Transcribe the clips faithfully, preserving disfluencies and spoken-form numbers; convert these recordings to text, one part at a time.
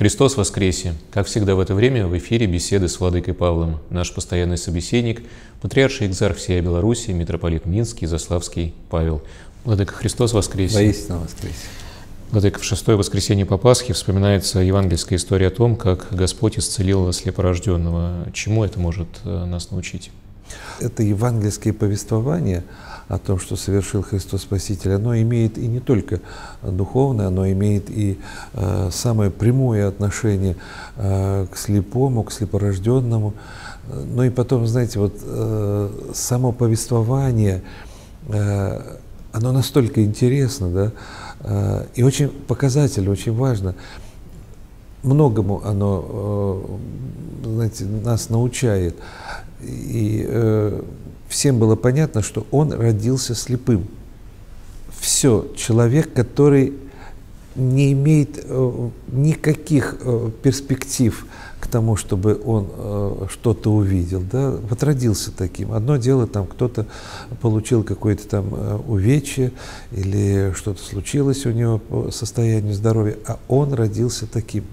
Христос воскресе! Как всегда в это время в эфире беседы с владыкой Павлом. Наш постоянный собеседник, патриарший экзарх всей Беларуси, митрополит Минский, Заславский Павел. Владыка, Христос воскресе! Воистину воскресе! Владыка, в шестое воскресенье по Пасхе вспоминается евангельская история о том, как Господь исцелил слепорожденного. Чему это может нас научить? Это евангельское повествование о том, что совершил Христос Спаситель, оно имеет и не только духовное, оно имеет и э, самое прямое отношение э, к слепому, к слепорожденному. Ну и потом, знаете, вот э, само повествование, э, оно настолько интересно, да, э, и очень показательно, очень важно. Многому оно, э, знаете, нас научает. И э, всем было понятно, что он родился слепым. Все, человек, который не имеет э, никаких э, перспектив к тому, чтобы он э, что-то увидел, да, вот родился таким. Одно дело, там кто-то получил какое-то там э, увечье или что-то случилось у него по состоянию здоровья, а он родился таким.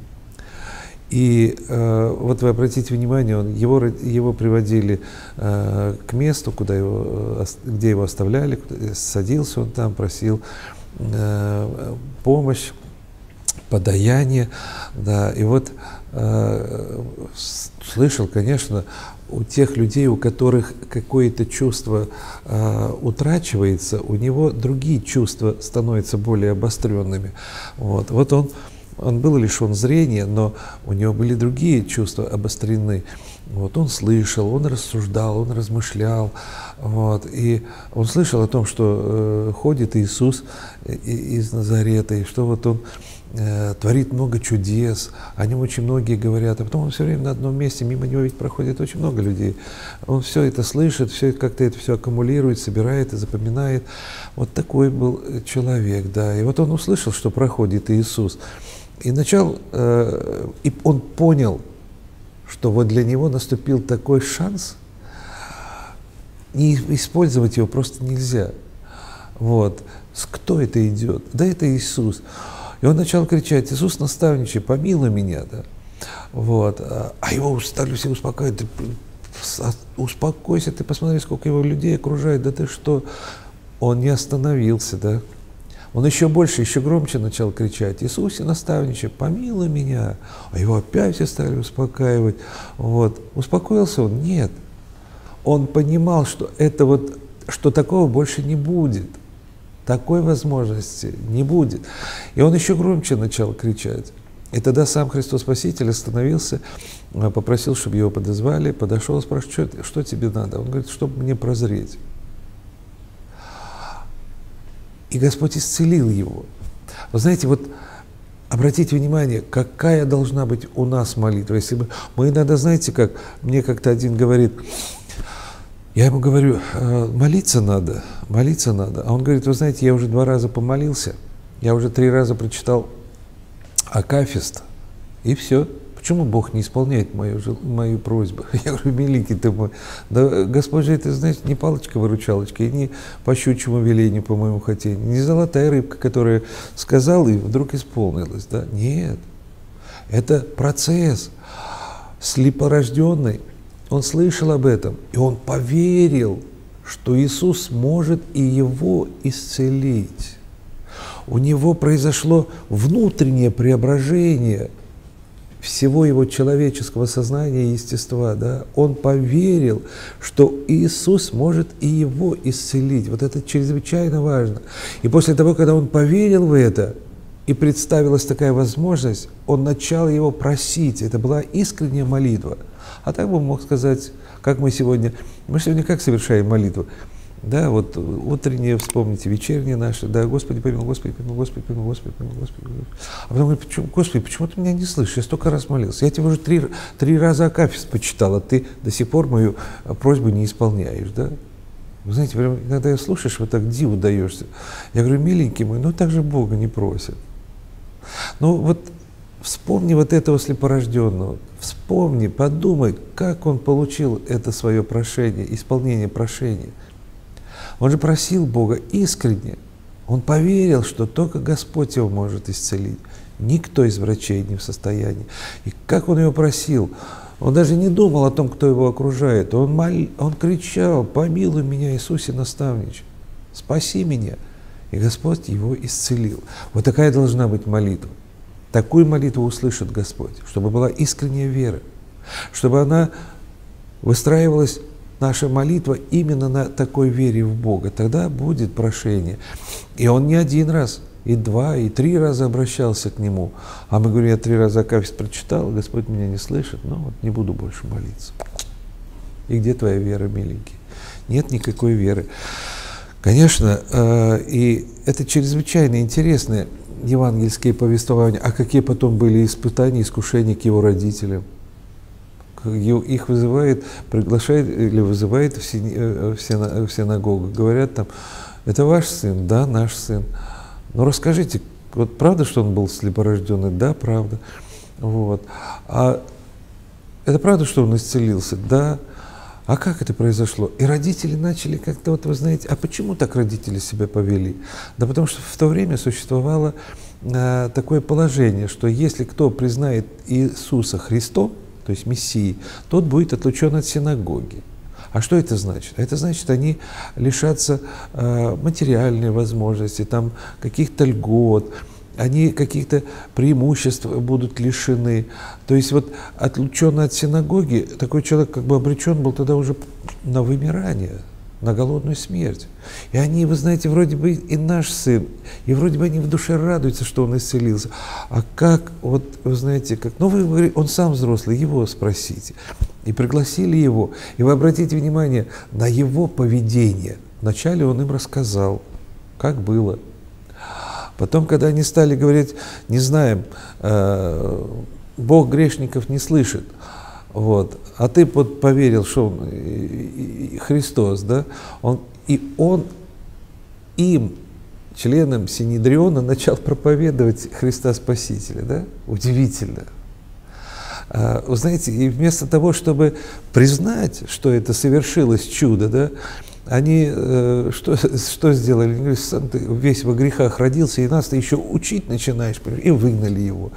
И э, вот вы обратите внимание, он, его, его приводили э, к месту, куда его, где его оставляли, куда, садился он там, просил э, помощь, подаяние, да, и вот э, слышал, конечно, у тех людей, у которых какое-то чувство э, утрачивается, у него другие чувства становятся более обостренными. Вот, вот он Он был лишен зрения, но у него были другие чувства обострены. Вот, он слышал, он рассуждал, он размышлял. Вот, и он слышал о том, что э, ходит Иисус из Назарета, и что вот он э, творит много чудес, о нем очень многие говорят. А потом он все время на одном месте, мимо него ведь проходит очень много людей. Он все это слышит, все как-то это все аккумулирует, собирает и запоминает. Вот такой был человек, да. И вот он услышал, что проходит Иисус. И начал, э, и он понял, что вот для него наступил такой шанс, не использовать его просто нельзя. Вот. Кто это идет? Да это Иисус. И он начал кричать: Иисус наставничай, помилуй меня. Да? Вот. А его стали все успокаивать: ты успокойся, ты посмотри, сколько его людей окружает, да ты что? Он не остановился, да. Он еще больше, еще громче начал кричать: Иисусе наставничай, помилуй меня. А его опять все стали успокаивать. Вот. Успокоился он? Нет. Он понимал, что это вот, что такого больше не будет. Такой возможности не будет. И он еще громче начал кричать. И тогда сам Христос Спаситель остановился, попросил, чтобы его подозвали, подошел, спрашивает: что, что тебе надо? Он говорит: чтобы мне прозреть. И Господь исцелил его. Вы знаете, вот обратите внимание, какая должна быть у нас молитва. Если мы, мы иногда, знаете, как мне как-то один говорит, я ему говорю: молиться надо, молиться надо. А он говорит: вы знаете, я уже два раза помолился, я уже три раза прочитал акафист, и все. Почему Бог не исполняет мою, мою просьбу? Я говорю: миленький ты мой, да Господь же это, знаете, не палочка-выручалочка, и не по щучьему велению, по моему хотению, не золотая рыбка, которая сказала и вдруг исполнилась. Да? Нет, это процесс. Слепорожденный, он слышал об этом, и он поверил, что Иисус может и его исцелить. У него произошло внутреннее преображение всего его человеческого сознания и естества, да, он поверил, что Иисус может и его исцелить. Вот это чрезвычайно важно. И после того, когда он поверил в это, и представилась такая возможность, он начал его просить. Это была искренняя молитва. А так бы мог сказать, как мы сегодня, мы сегодня как совершаем молитву? Да, вот утренние, вспомните, вечерние наши, да, Господи помилуй, Господи помилуй, Господи помилуй, Господи помилуй, Господи помилуй. А потом говорит: почему, Господи, почему ты меня не слышишь? Я столько раз молился. Я тебе уже три, три раза акафист почитал, а ты до сих пор мою просьбу не исполняешь, да? Вы знаете, прям, иногда я слушаешь, вот так диву даешься. Я говорю: миленький мой, ну так же Бога не просят. Ну вот вспомни вот этого слепорожденного, вспомни, подумай, как он получил это свое прошение, исполнение прошения. Он же просил Бога искренне. Он поверил, что только Господь его может исцелить. Никто из врачей не в состоянии. И как он его просил, он даже не думал о том, кто его окружает. Он, мол... он кричал: «Помилуй меня, Иисусе наставниче, спаси меня». И Господь его исцелил. Вот такая должна быть молитва. Такую молитву услышит Господь, чтобы была искренняя вера, чтобы она выстраивалась, наша молитва, именно на такой вере в Бога. Тогда будет прошение. И он не один раз, и два, и три раза обращался к Нему. А мы говорим: я три раза акафист прочитал, Господь меня не слышит, ну вот не буду больше молиться. И где твоя вера, миленький? Нет никакой веры. Конечно, э, и это чрезвычайно интересное евангельские повествования. А какие потом были испытания, искушения к его родителям? Их вызывает, приглашает или вызывает в синагогу. Говорят там: это ваш сын? Да, наш сын. Но расскажите, вот правда, что он был слепорожденный? Да, правда. Вот. А это правда, что он исцелился? Да. А как это произошло? И родители начали как-то, вот вы знаете, а почему так родители себя повели? Да потому что в то время существовало э, такое положение, что если кто признает Иисуса Христом, то есть Мессией, тот будет отлучен от синагоги. А что это значит? Это значит, они лишатся э, материальной возможности, там, каких-то льгот, они каких-то преимуществ будут лишены. То есть вот отлученный от синагоги, такой человек как бы обречен был тогда уже на вымирание, на голодную смерть. И они, вы знаете, вроде бы и наш сын, и вроде бы они в душе радуются, что он исцелился. А как, вот вы знаете, как, ну вы говорите, он сам взрослый, его спросите. И пригласили его, и вы обратите внимание на его поведение. Вначале он им рассказал, как было. Потом, когда они стали говорить: не знаем, э, Бог грешников не слышит, вот, а ты вот поверил, что он и, и Христос, да, он, и он им, членам Синедриона, начал проповедовать Христа Спасителя, да, удивительно. А, вы знаете, и вместо того, чтобы признать, что это совершилось чудо, да, они э, что, что сделали? Они говорят: сам ты весь во грехах родился, и нас ты еще учить начинаешь, и выгнали его.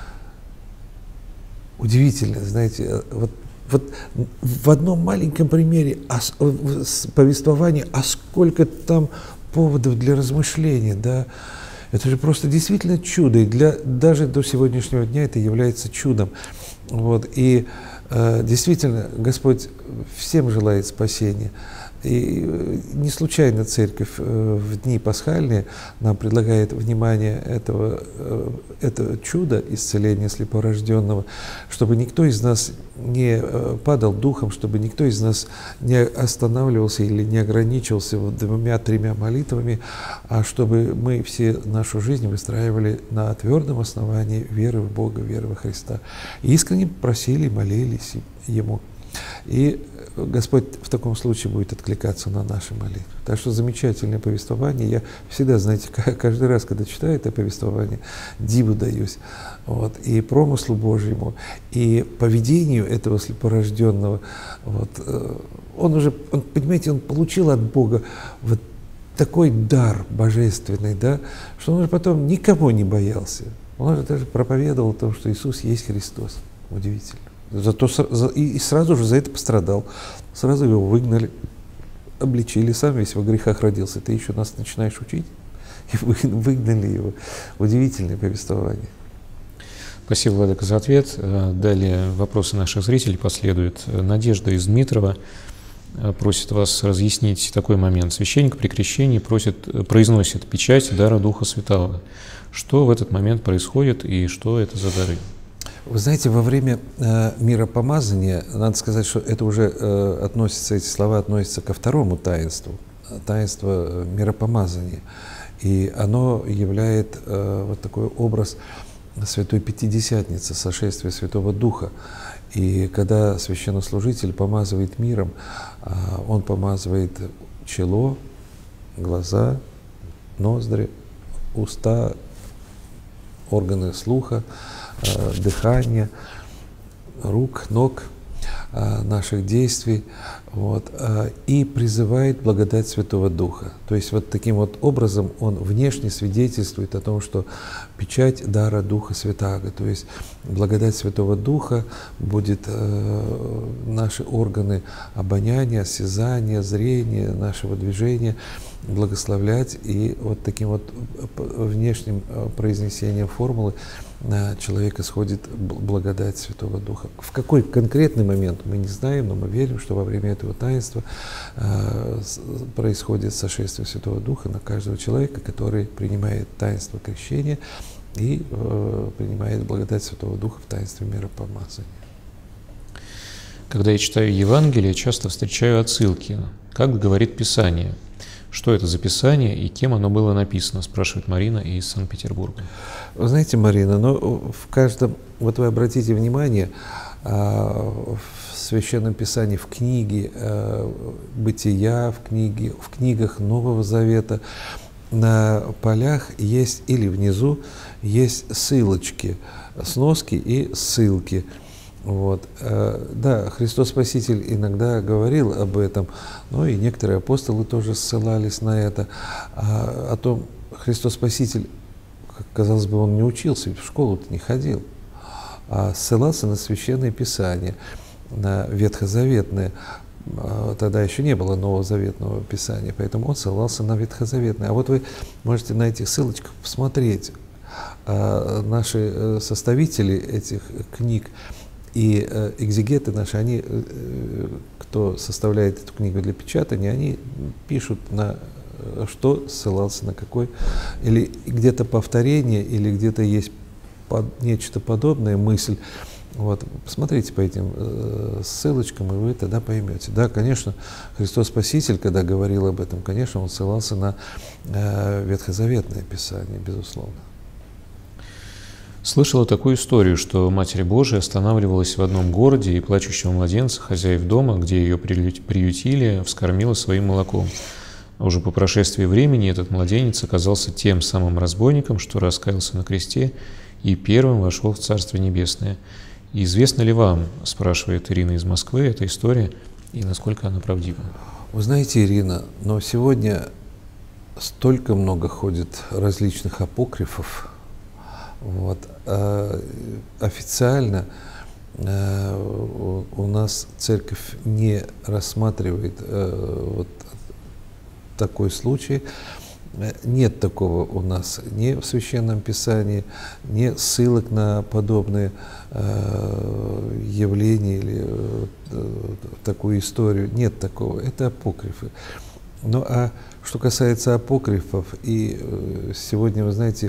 Удивительно, знаете, вот, вот в одном маленьком примере а, повествования, а сколько там поводов для размышления, да, это же просто действительно чудо, и для, даже до сегодняшнего дня это является чудом. Вот, и э, действительно, Господь всем желает спасения. И не случайно Церковь в дни пасхальные нам предлагает внимание этого, этого чуда исцеления слепорожденного, чтобы никто из нас не падал духом, чтобы никто из нас не останавливался или не ограничивался двумя-тремя молитвами, а чтобы мы все нашу жизнь выстраивали на твердом основании веры в Бога, веры во Христа. И искренне просили, молились Ему. И Господь в таком случае будет откликаться на наши молитвы. Так что замечательное повествование. Я всегда, знаете, каждый раз, когда читаю это повествование, диву даюсь. Вот, и промыслу Божьему, и поведению этого слепорожденного. Вот, он уже, он, понимаете, он получил от Бога вот такой дар божественный, да, что он уже потом никого не боялся. Он уже даже проповедовал о том, что Иисус есть Христос. Удивительно. Зато и сразу же за это пострадал. Сразу его выгнали, обличили, сам весь во грехах родился. Ты еще нас начинаешь учить? И выгнали его. Удивительное повествование. Спасибо, Владыка, за ответ. Далее вопросы наших зрителей последуют. Надежда из Дмитрова просит вас разъяснить такой момент. Священник при крещении просит, произносит печать дара Духа Святого. Что в этот момент происходит и что это за дары? Вы знаете, во время э, миропомазания, надо сказать, что это уже э, относится, эти слова относятся ко второму таинству, таинство миропомазания. И оно являет э, вот такой образ Святой Пятидесятницы, сошествия Святого Духа. И когда священнослужитель помазывает миром, э, он помазывает чело, глаза, ноздри, уста, органы слуха, дыхание, рук, ног. наших действий, вот, и призывает благодать Святого Духа. То есть вот таким вот образом он внешне свидетельствует о том, что печать дара Духа Святаго, то есть благодать Святого Духа будет э, наши органы обоняния, осязания, зрения, нашего движения благословлять, и вот таким вот внешним произнесением формулы на человека сходит благодать Святого Духа. В какой конкретный момент мы не знаем, но мы верим, что во время этого таинства э, происходит сошествие Святого Духа на каждого человека, который принимает таинство крещения и э, принимает благодать Святого Духа в таинстве миропомазания. Когда я читаю Евангелие, часто встречаю отсылки. Как говорит Писание? Что это за Писание и кем оно было написано, спрашивает Марина из Санкт-Петербурга. Вы знаете, Марина, ну, в каждом, вот вы обратите внимание, в Священном Писании, в книге Бытия, в, книге, в книгах Нового Завета, на полях есть или внизу есть ссылочки, сноски и ссылки. Вот. Да, Христос Спаситель иногда говорил об этом, но и некоторые апостолы тоже ссылались на это. А, о том, Христос Спаситель, казалось бы, он не учился, в школу-то не ходил, а ссылался на Священное Писание, на Ветхозаветное. Тогда еще не было Новозаветного Писания, поэтому он ссылался на Ветхозаветное. А вот вы можете на этих ссылочках посмотреть. Наши составители этих книг и э, экзегеты наши, они, э, кто составляет эту книгу для печатания, они пишут, на что ссылался, на какой, или где-то повторение, или где-то есть под, нечто подобное, мысль. Вот. Посмотрите по этим э, ссылочкам, и вы тогда поймете. Да, конечно, Христос Спаситель, когда говорил об этом, конечно, он ссылался на э, Ветхозаветное Писание, безусловно. Слышала такую историю, что Матерь Божия останавливалась в одном городе, и плачущего младенца хозяев дома, где ее приютили, вскормила своим молоком. А уже по прошествии времени этот младенец оказался тем самым разбойником, что раскаялся на кресте и первым вошел в Царство Небесное. И известно ли вам, спрашивает Ирина из Москвы, эта история, и насколько она правдива? Вы знаете, Ирина, но сегодня столько много ходит различных апокрифов. Вот. А официально э, у нас церковь не рассматривает э, вот такой случай. Нет такого у нас ни в Священном Писании, ни ссылок на подобные э, явления или э, такую историю. Нет такого. Это апокрифы. Ну а что касается апокрифов, и э, сегодня, вы знаете,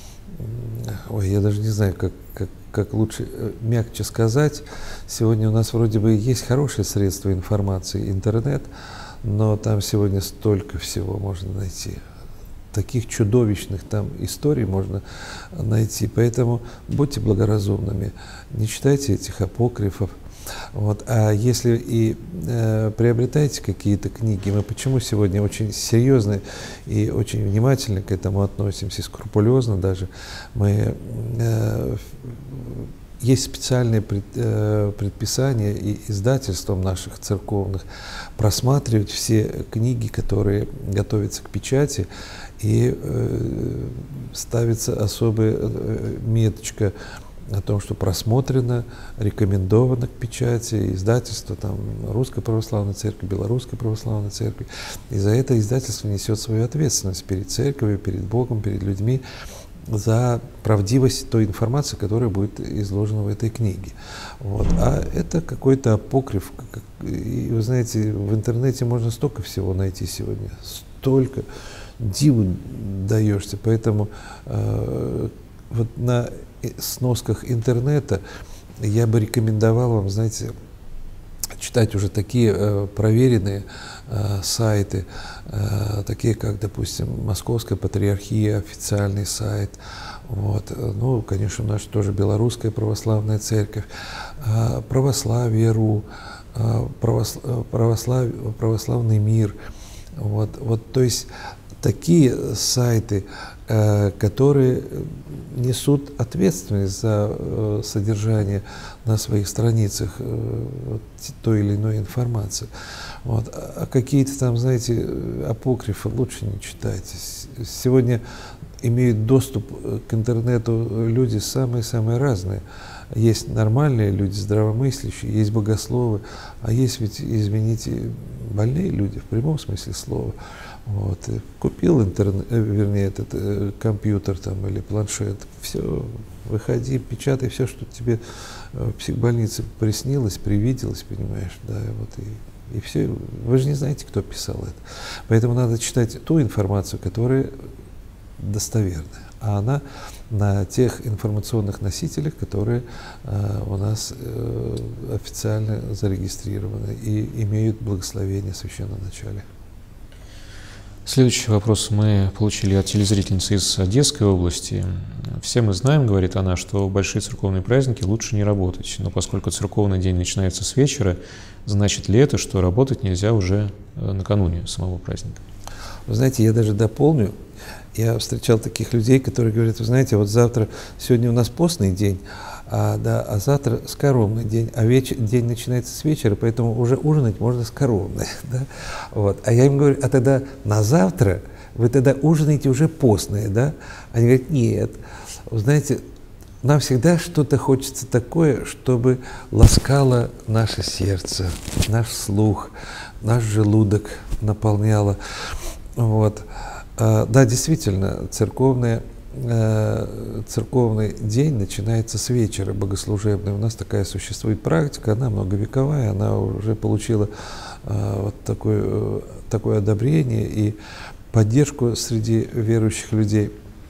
ой, я даже не знаю, как, как, как лучше, мягче сказать. Сегодня у нас вроде бы есть хорошие средства информации, интернет, но там сегодня столько всего можно найти. Таких чудовищных там историй можно найти. Поэтому будьте благоразумными, не читайте этих апокрифов. Вот. А если и э, приобретаете какие-то книги, мы почему сегодня очень серьезно и очень внимательно к этому относимся, скрупулезно даже, мы, э, есть специальные пред, э, предписания и издательствам наших церковных просматривать все книги, которые готовятся к печати, и э, ставится особая э, меточка о том, что просмотрено, рекомендовано к печати, издательство там, Русской Православной Церкви, Белорусской Православной Церкви. И за это издательство несет свою ответственность перед Церковью, перед Богом, перед людьми за правдивость той информации, которая будет изложена в этой книге. Вот. А это какой-то апокриф. И вы знаете, в интернете можно столько всего найти сегодня, столько, диву даешься. Поэтому э, вот на сносках интернета я бы рекомендовал вам, знаете, читать уже такие э, проверенные э, сайты, э, такие как, допустим, Московская Патриархия, официальный сайт, вот. Ну, конечно, у нас тоже Белорусская Православная Церковь, э, Православие.ру, э, православ, православ, Православный мир, вот, вот, то есть такие сайты, которые несут ответственность за содержание на своих страницах той или иной информации. Вот. А какие-то там, знаете, апокрифы лучше не читайте. Сегодня имеют доступ к интернету люди самые-самые разные. Есть нормальные люди, здравомыслящие, есть богословы, а есть ведь, извините, больные люди в прямом смысле слова. Вот. Купил интернет, вернее, этот э, компьютер там, или планшет, все, выходи, печатай все, что тебе в психбольнице приснилось, привиделось, понимаешь, да, вот и, и все. Вы же не знаете, кто писал это. Поэтому надо читать ту информацию, которая достоверная, а она на тех информационных носителях, которые э, у нас э, официально зарегистрированы и имеют благословение священноначалия. Следующий вопрос мы получили от телезрительницы из Одесской области. Все мы знаем, говорит она, что в большие церковные праздники лучше не работать, но поскольку церковный день начинается с вечера, значит ли это, что работать нельзя уже накануне самого праздника? Вы знаете, я даже дополню. Я встречал таких людей, которые говорят: вы знаете, вот завтра, сегодня у нас постный день, а, да, а завтра скоромный день, а вечер, день начинается с вечера, поэтому уже ужинать можно скоромно. Да? Вот. А я им говорю: а тогда на завтра вы тогда ужинаете уже постное, да? Они говорят: нет. Вы знаете, нам всегда что-то хочется такое, чтобы ласкало наше сердце, наш слух, наш желудок наполняло. Вот. Да, действительно, церковный, церковный день начинается с вечера богослужебный. У нас такая существует практика, она многовековая, она уже получила вот такое, такое одобрение и поддержку среди верующих людей.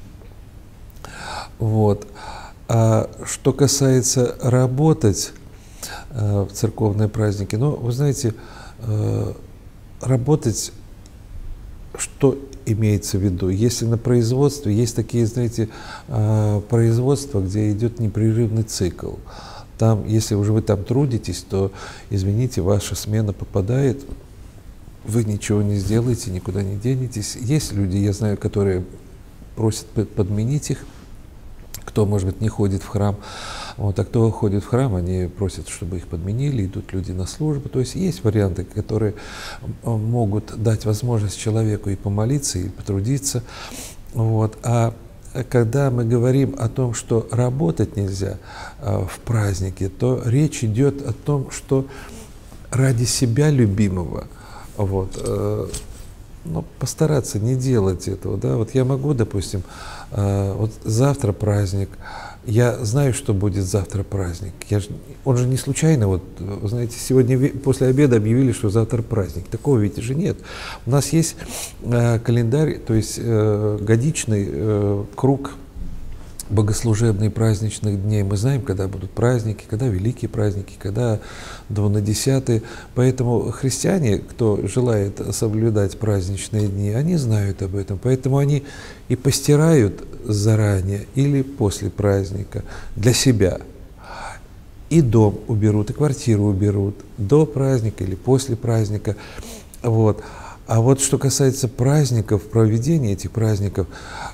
Вот. А что касается работать в церковные праздники, ну, вы знаете, работать, что имеется в виду? Если на производстве, есть такие, знаете, производства, где идет непрерывный цикл. Там, если уже вы там трудитесь, то, извините, ваша смена попадает, вы ничего не сделаете, никуда не денетесь. Есть люди, я знаю, которые просят подменить их, кто, может быть, не ходит в храм. Вот, а кто ходит в храм, они просят, чтобы их подменили, идут люди на службу. То есть есть варианты, которые могут дать возможность человеку и помолиться, и потрудиться. Вот. А когда мы говорим о том, что работать нельзя э, в празднике, то речь идет о том, что ради себя любимого вот, э, ну, постараться не делать этого. Да? Вот я могу, допустим, э, вот завтра праздник, я знаю, что будет завтра праздник. Я ж, он же не случайно, вот, вы знаете, сегодня после обеда объявили, что завтра праздник. Такого ведь же нет. У нас есть э, календарь, то есть э, годичный э, круг богослужебных праздничных дней. Мы знаем, когда будут праздники, когда великие праздники, когда двунадесятые. Поэтому христиане, кто желает соблюдать праздничные дни, они знают об этом. Поэтому они и постирают заранее или после праздника для себя. И дом уберут, и квартиру уберут до праздника или после праздника. Вот. А вот что касается праздников, проведения этих праздников,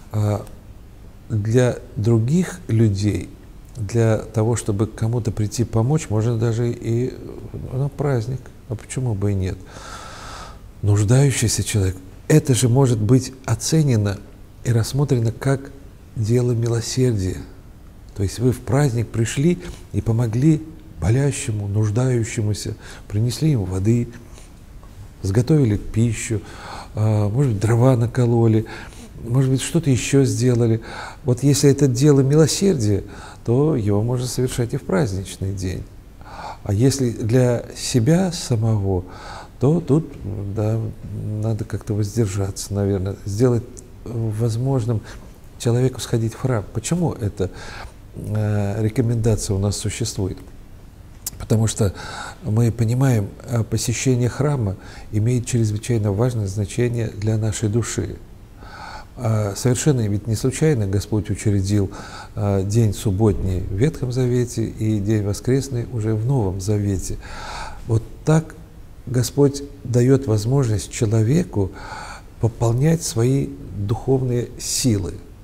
для других людей, для того, чтобы кому-то прийти помочь, можно даже и на праздник. А почему бы и нет? Нуждающийся человек. Это же может быть оценено и рассмотрено как дело милосердия. То есть вы в праздник пришли и помогли болящему, нуждающемуся, принесли ему воды, сготовили пищу, может быть, дрова накололи, может быть, что-то еще сделали. Вот если это дело милосердия, то его можно совершать и в праздничный день. А если для себя самого, то тут, да, надо как-то воздержаться, наверное, сделать возможным человеку сходить в храм. Почему эта э, рекомендация у нас существует? Потому что мы понимаем, посещение храма имеет чрезвычайно важное значение для нашей души. Совершенно ведь не случайно Господь учредил а, день субботний в Ветхом Завете и день воскресный уже в Новом Завете. Вот так Господь дает возможность человеку пополнять свои духовные силы.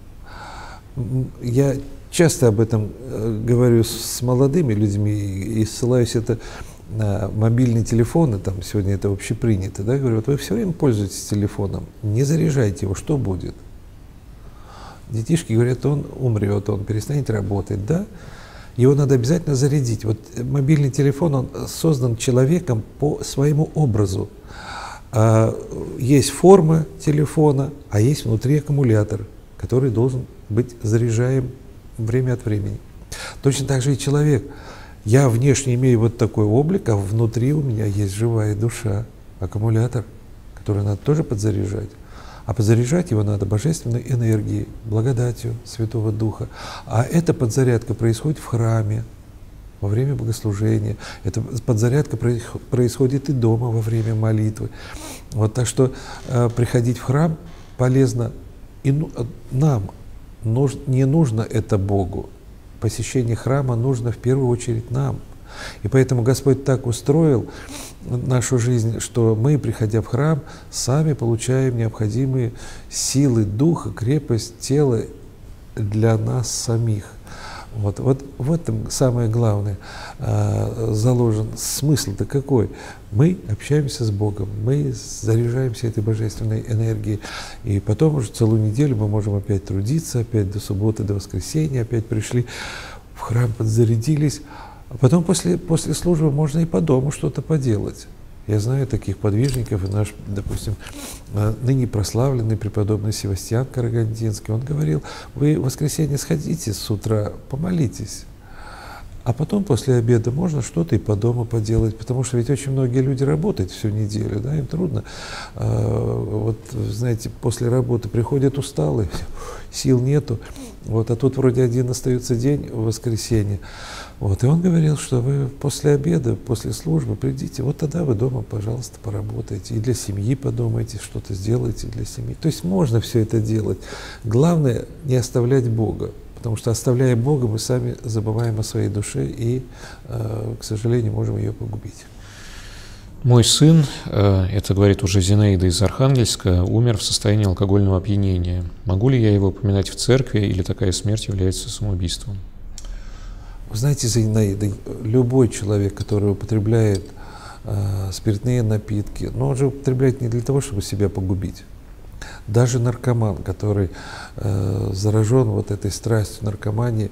Я часто об этом говорю с молодыми людьми и ссылаюсь это на мобильные телефоны, там сегодня это общепринято, да, говорю, вот вы все время пользуетесь телефоном, не заряжайте его, что будет? Детишки говорят, он умрет, он перестанет работать, да? Его надо обязательно зарядить. Вот мобильный телефон, он создан человеком по своему образу. А, есть форма телефона, а есть внутри аккумулятор, который должен быть заряжаем время от времени. Точно так же и человек. Я внешне имею вот такой облик, а внутри у меня есть живая душа, аккумулятор, который надо тоже подзаряжать. А подзаряжать его надо божественной энергией, благодатью Святого Духа. А эта подзарядка происходит в храме, во время богослужения. Эта подзарядка происходит и дома во время молитвы. Вот, так что э, приходить в храм полезно. И ну, нам нуж, не нужно это Богу. Посещение храма нужно в первую очередь нам. И поэтому Господь так устроил нашу жизнь, что мы, приходя в храм, сами получаем необходимые силы духа, крепость тела для нас самих. Вот, вот в этом самое главное э, заложен. Смысл-то какой? Мы общаемся с Богом, мы заряжаемся этой божественной энергией, и потом уже целую неделю мы можем опять трудиться, опять до субботы, до воскресенья, опять пришли в храм, подзарядились, а потом после, после службы можно и по дому что-то поделать. Я знаю таких подвижников, и наш, допустим, ныне прославленный преподобный Севастьян Карагандинский, он говорил, вы в воскресенье сходите с утра, помолитесь, а потом после обеда можно что-то и по дому поделать, потому что ведь очень многие люди работают всю неделю, да, им трудно, вот, знаете, после работы приходят усталые, сил нету, вот, а тут вроде один остается день в воскресенье. Вот, и он говорил, что вы после обеда, после службы придите, вот тогда вы дома, пожалуйста, поработайте. И для семьи подумайте, что-то сделайте для семьи. То есть можно все это делать. Главное не оставлять Бога, потому что, оставляя Бога, мы сами забываем о своей душе и, э, к сожалению, можем ее погубить. Мой сын, э, это говорит уже Зинаида из Архангельска, умер в состоянии алкогольного опьянения. Могу ли я его упоминать в церкви, или такая смерть является самоубийством? Вы знаете, Зинаида, любой человек, который употребляет э, спиртные напитки, но он же употребляет не для того, чтобы себя погубить. Даже наркоман, который э, заражен вот этой страстью наркомании,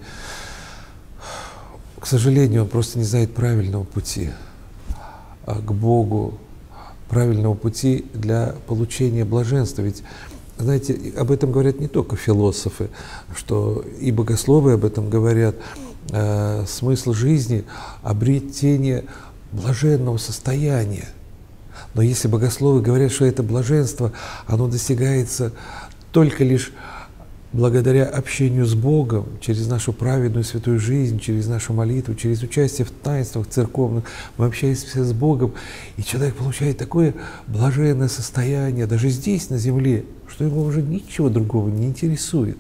к сожалению, он просто не знает правильного пути к Богу, правильного пути для получения блаженства. Ведь, знаете, об этом говорят не только философы, что и богословы об этом говорят. Э, смысл жизни — обретение блаженного состояния. Но если богословы говорят, что это блаженство, оно достигается только лишь благодаря общению с Богом, через нашу праведную святую жизнь, через нашу молитву, через участие в таинствах церковных, мы общаемся с Богом, и человек получает такое блаженное состояние, даже здесь, на земле, что его уже ничего другого не интересует.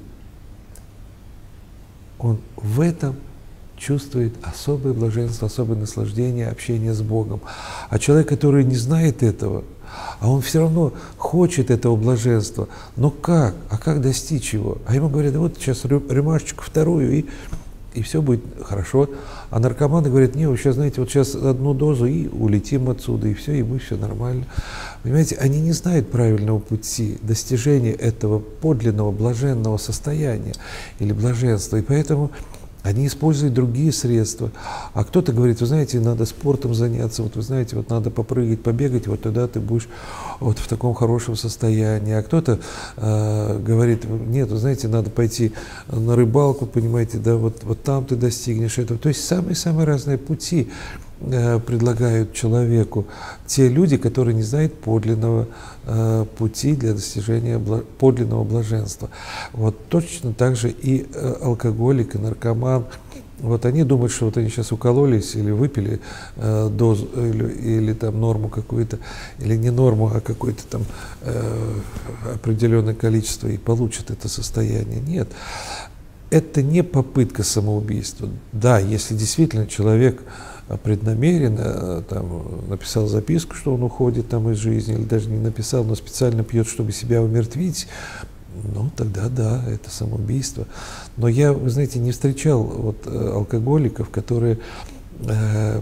Он в этом чувствует особое блаженство, особое наслаждение общения с Богом. А человек, который не знает этого, а он все равно хочет этого блаженства, но как? А как достичь его? А ему говорят, вот сейчас рюмашечку вторую, и, и все будет хорошо. А наркоманы говорят, не, вы сейчас, знаете, вот сейчас одну дозу, и улетим отсюда, и все, и будет все нормально. Понимаете, они не знают правильного пути достижения этого подлинного блаженного состояния или блаженства, и поэтому они используют другие средства. А кто-то говорит, вы знаете, надо спортом заняться, вот вы знаете, вот надо попрыгать, побегать, вот тогда ты будешь вот в таком хорошем состоянии. А кто-то э, говорит, нет, вы знаете, надо пойти на рыбалку, понимаете, да, вот, вот там ты достигнешь этого. То есть самые-самые разные пути э, предлагают человеку те люди, которые не знают подлинного э, пути для достижения бла подлинного блаженства. Вот точно так же и э, алкоголик, и наркоман. Вот они думают, что вот они сейчас укололись или выпили э, дозу или, или там норму какую-то, или не норму, а какое-то там э, определенное количество и получат это состояние. Нет, это не попытка самоубийства. Да, если действительно человек преднамеренно там написал записку, что он уходит там из жизни, или даже не написал, но специально пьет, чтобы себя умертвить, ну, тогда да, это самоубийство. Но я, вы знаете, не встречал вот алкоголиков, которые э,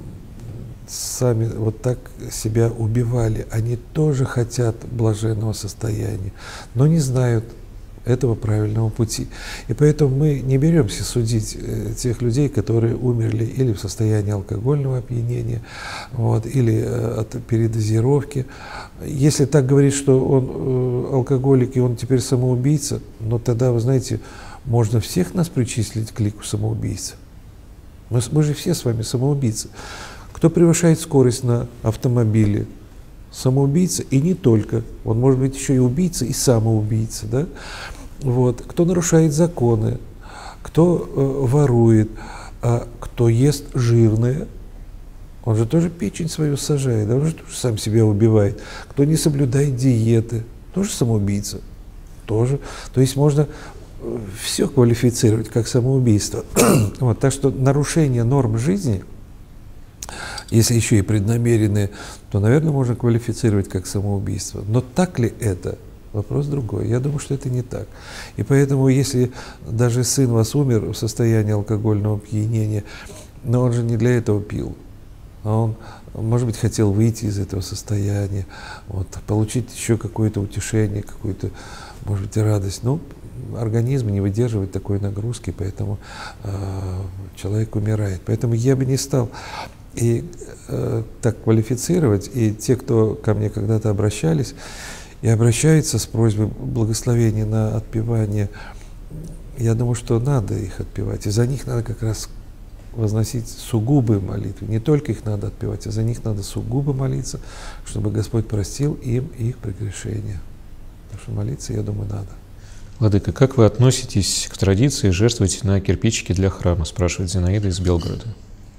сами вот так себя убивали. Они тоже хотят блаженного состояния, но не знают этого правильного пути. И поэтому мы не беремся судить э, тех людей, которые умерли или в состоянии алкогольного опьянения, вот, или э, от передозировки. Если так говорить, что он э, алкоголик и он теперь самоубийца, но тогда, вы знаете, можно всех нас причислить к лику самоубийц. Мы, мы же все с вами самоубийцы. Кто превышает скорость на автомобиле? Самоубийца, и не только. Он может быть еще и убийца, и самоубийца. Да? Вот. Кто нарушает законы, кто э, ворует, а кто ест жирное, он же тоже печень свою сажает, да? Он же тоже сам себя убивает. Кто не соблюдает диеты, тоже самоубийца. Тоже. То есть можно все квалифицировать как самоубийство. Вот. Так что нарушение норм жизни, если еще и преднамеренные, то, наверное, можно квалифицировать как самоубийство. Но так ли это? Вопрос другой. Я думаю, что это не так. И поэтому, если даже сын вас умер в состоянии алкогольного опьянения, но он же не для этого пил. А он, может быть, хотел выйти из этого состояния, вот, получить еще какое-то утешение, какую-то, может быть, радость. Но организм не выдерживает такой нагрузки, поэтому э, человек умирает. Поэтому я бы не стал и э, так квалифицировать, и те, кто ко мне когда-то обращались и обращаются с просьбой благословения на отпевание, я думаю, что надо их отпевать, и за них надо как раз возносить сугубые молитвы. Не только их надо отпевать, а за них надо сугубо молиться, чтобы Господь простил им их прегрешения. Так что молиться, я думаю, надо. Владыка, как вы относитесь к традиции жертвовать на кирпичики для храма, спрашивает Зинаида из Белгорода.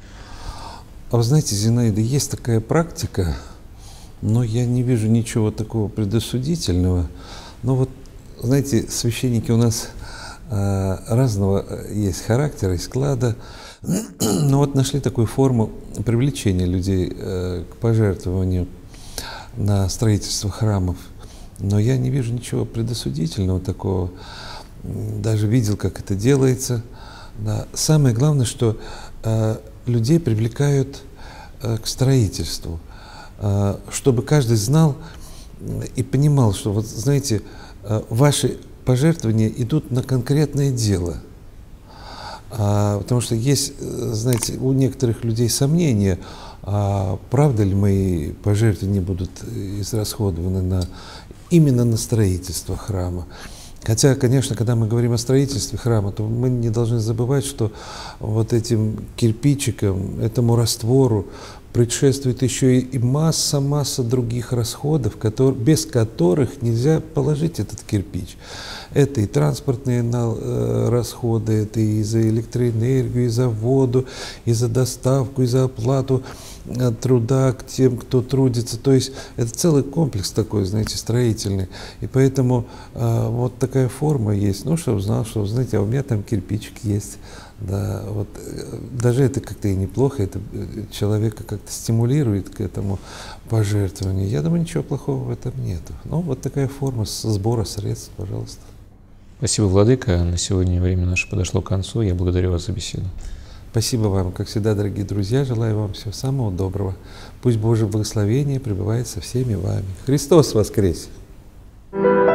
А вы знаете, Зинаида, есть такая практика, но я не вижу ничего такого предосудительного. Но вот, знаете, священники у нас э, разного есть характера и склада, но вот нашли такую форму привлечения людей э, к пожертвованию на строительство храмов. Но я не вижу ничего предосудительного такого. Даже видел, как это делается. Да. Самое главное, что э, людей привлекают э, к строительству, э, чтобы каждый знал и понимал, что, вот, знаете, э, ваши пожертвования идут на конкретное дело. А, потому что есть, знаете, у некоторых людей сомнения, а правда ли мои пожертвования будут израсходованы на, именно на строительство храма. Хотя, конечно, когда мы говорим о строительстве храма, то мы не должны забывать, что вот этим кирпичикам, этому раствору предшествует еще и масса-масса других расходов, которые, без которых нельзя положить этот кирпич. Это и транспортные э, расходы, это и за электроэнергию, и за воду, и за доставку, и за оплату э, труда к тем, кто трудится. То есть это целый комплекс такой, знаете, строительный. И поэтому э, вот такая форма есть. Ну, чтобы знал, что, знаете, а у меня там кирпичик есть. Да, вот, даже это как-то и неплохо, это человека как-то стимулирует к этому пожертвованию. Я думаю, ничего плохого в этом нету. Ну, вот такая форма сбора средств, пожалуйста. Спасибо, Владыка. На сегодня время наше подошло к концу. Я благодарю вас за беседу. Спасибо вам. Как всегда, дорогие друзья, желаю вам всего самого доброго. Пусть Божье благословение пребывает со всеми вами. Христос воскресе!